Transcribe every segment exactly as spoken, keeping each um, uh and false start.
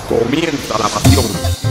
Comienza la pasión.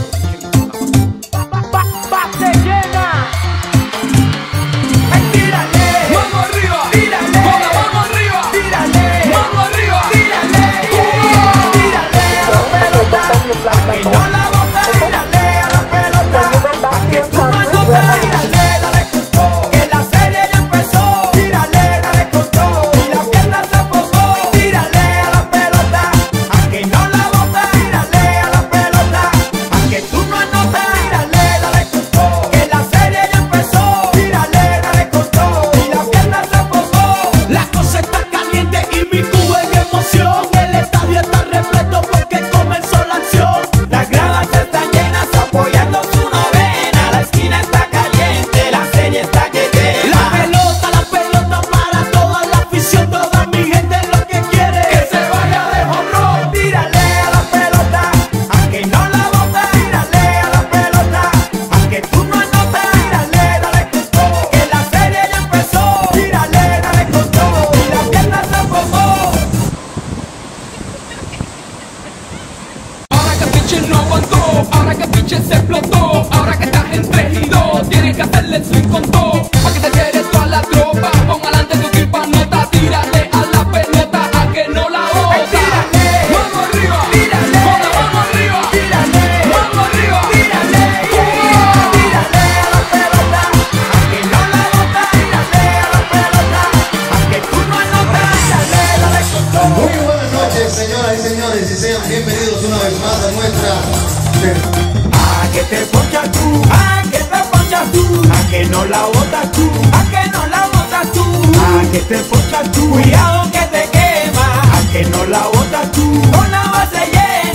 Base llena. Ay, tírale. Mano arriba. Tírale. Con la mano arriba. Tírale. Mano arriba. Tírale. Tírale a la pelota. A que no la bota. Tírale a la pelota. A que tú no anotas. Tírale, dale con todo. Que la serie ya empezó. Tírale, dale con todo. Y la pierna se afogó. Tírale a la pelota. A que no la bota. Tírale a la pelota. A que tú no anotas. Tírale, dale con todo. Que la serie ya empezó. Tírale, dale con todo. Y la pierna se afogó. La cosa está caliente y mi cubo en emoción. El estadio está repleto porque comenzó la acción. Las gradas están llenas apoyando su novena. La esquina está caliente, la serie está que La quema. pelota, la pelota para toda la afición. Toda mi gente lo que quiere Que se vaya de jonrón. Tírale a la pelota, a que no la bota. Tírale a la pelota, a que tú no anotas. Tírale, dale con todo, que la serie ya empezó. Tírale, dale con todo, y la pierna se afogó. Ahora que el pinche no aguantó, ahora que el pinche se explotó, ahora que estás en tres y dos, tienes que hacerle swing con todo. Pa' que te quede toda la tropa, pon adelante tu equipo anota, tírale a la pelota, a que no la bota. Tírale. Mano arriba, Tírale. con la mano arriba, Tírale. mano arriba. Tírale, tírale a la pelota, a que no la bota. Tírale a la pelota, a que tú no anotas. Tírale, dale con todo. Muy buenas noches, señoras y señores, y sean bienvenidos una vez más a nuestra... A que te ponchas tú, a que te ponchas tú, a que no la botas tú, a que no la botas tú, a que te ponchas tú, cuidado que te quema, a que no la botas tú, con la base llena.